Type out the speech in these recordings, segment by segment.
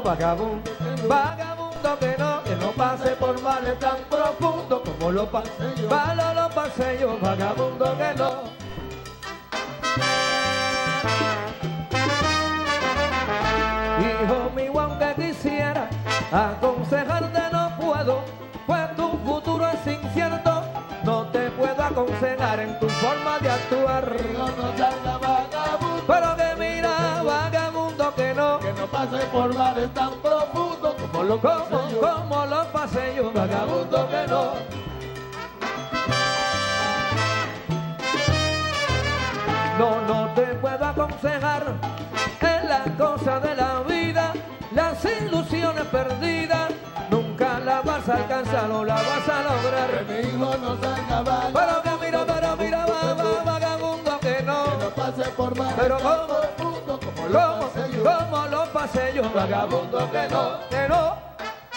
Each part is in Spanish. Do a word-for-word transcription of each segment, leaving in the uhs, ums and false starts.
vagabundo, vagabundo que no, que no pase por males tan profundos como lo pasé yo, malo lo pasé yo, vagabundo que no. Hijo mío, aunque quisiera aconsejarte no puedo, pues tu futuro es incierto, no te puedo aconsejar en tu forma de actuar. No, no salga vagabundo, pero que mira, vagabundo que no, que no pase por mares tan profundos como lo pasé como, yo, como lo pasé yo, vagabundo que no. No, no te puedo aconsejar en las cosas de la vida, las ilusiones perdidas, nunca las vas a alcanzar o las vas a lograr. que mi hijo no salga vagabundo, Pero que mira, pero mira, va, va, vagabundo que no, que no pase por mares pero tan como, profundos como lo como, pasé yo, como lo pasé yo, vagabundo que no, que no.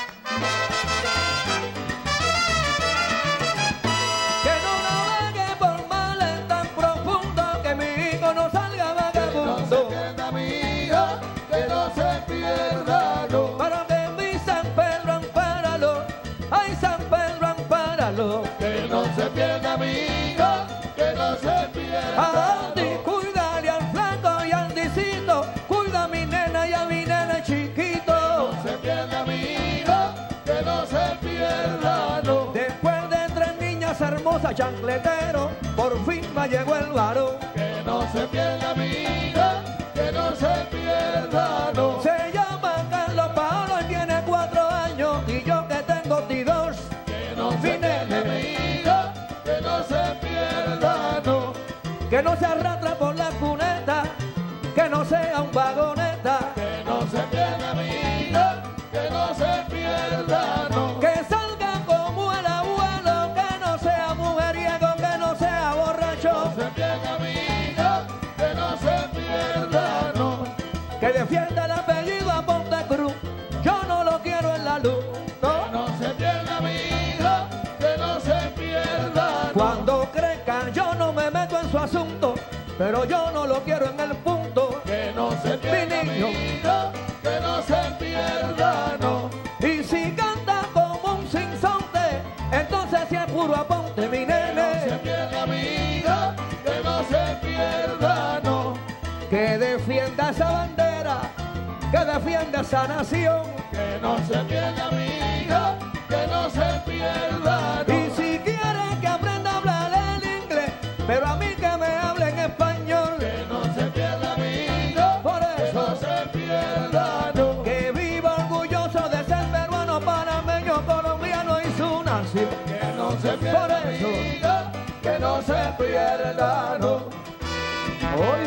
Que no navegue por males tan profundos, que mi hijo no salga vagabundo. no se pierda mi hijo, que no se pierda, no. Para que mi San Pedro ampáralo, ay San Pedro ampáralo. Que no se pierda mi hijo, que no se pierda. A Andy, cuídale al flaco y al Andicito, cuida a mi nena y a mi nena chiquito. No se pierda mi hijo, que no se pierda, no. Después de tres niñas hermosas, chancletero, por fin me llegó el varón. Que no se pierda mi hijo, que no se pierda, no. Se llama Carlos Paolo y tiene cuatro años, y yo que tengo dos. Que no se pierda mi hijo, que no se pierda, no. Que no se arrastra por la cuneta, que no sea un vagoneta. Que no se pierda mi hijo, que no se pierda, no. Que salga como el abuelo, que no sea mujeriego, que no sea borracho. Que no se pierda mi hijo, que no se pierda, no. Que defienda el apellido a Pontecruz, yo no lo quiero en la luz, Que no. no se pierda mi hijo, que no se pierda, no. Cuando crezca yo no me meto en su asunto, pero yo no lo quiero en el punto. Que no se pierda Mi mi niño. hijo, que no se pierda, no. Y si canta como un sinsonte, entonces si es puro aponte, mi Que no se nene. pierda mi hijo, que no se pierda, no. Que defienda esa bandera, que defienda esa nación. Que no se pierda mi hijo, que no se pierda, no. Y si quiere que aprenda a hablar el inglés, pero a mí que me hable en español. Que no se pierda mi hijo, Por que eso, no se pierda, no. que viva orgulloso de ser peruano, panameño, colombiano y su nación. Que no se pierda Por eso. mi hijo, que no se pierda, no. Hoy.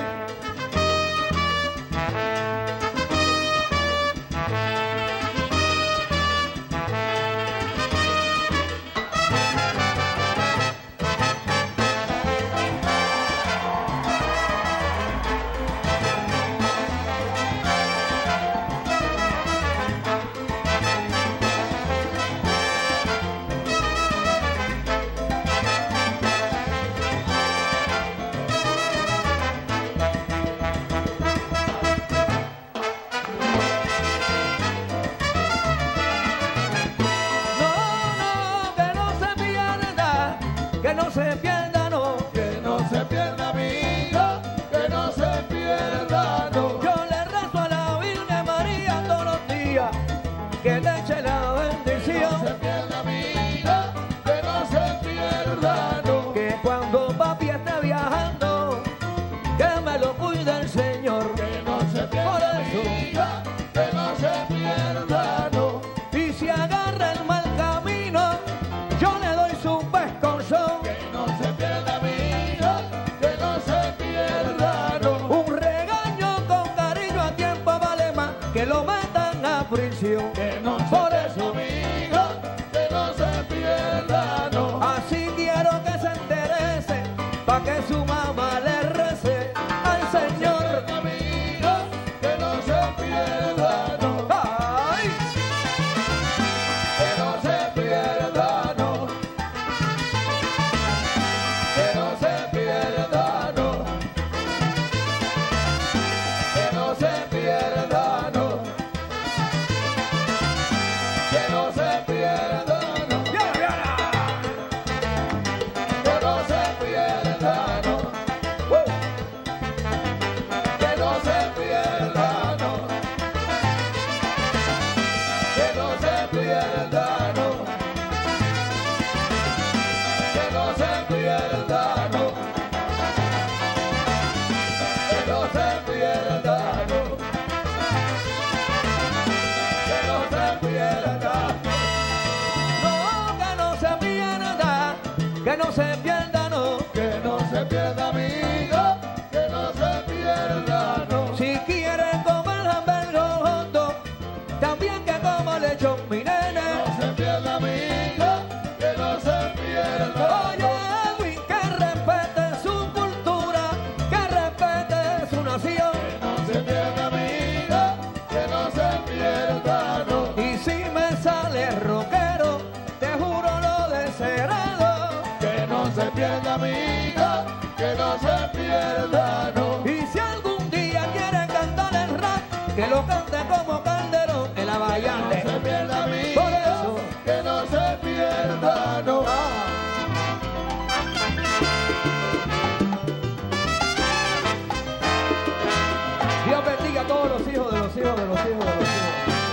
Que no se pierda, no. Que no se pierda mi hijo, que no se pierda, no. Yo le rezo a la Virgen María todos los días que le eche la Que no se bendición. pierda mi hijo, que no se pierda, no. Que cuando papi esté viajando, que me lo cuide el Señor. Que no se Por pierda mi eso. hijo, que no se pierda, no. Y si agarra el mal camino, yo le doy su pescozón. Que no se pierda mi hijo, que no se pierda, no. Un regaño con cariño a tiempo vale más que lo metan a prisión. Que no se Por pierda eso. mi hijo, que no se pierda, no. Así quiero que se enterece, pa' que su mamá le rece al Señor. Que no se pierda mi hijo, que no se pierda, no. ¡Ay! Que no se pierda, no. Que no se pierda, no. Que no se pierda, no. amigo, que no se pierda, no. Y si algún día quiere cantar el rap, que lo cante como Calderón en la variante. Que no se pierda, amigo, Por eso, que no se pierda, no. Dios bendiga a todos los hijos de los hijos de los hijos de los hijos.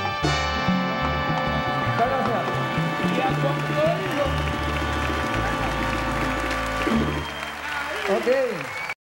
Muchas gracias. Y a Juan Código. Ok.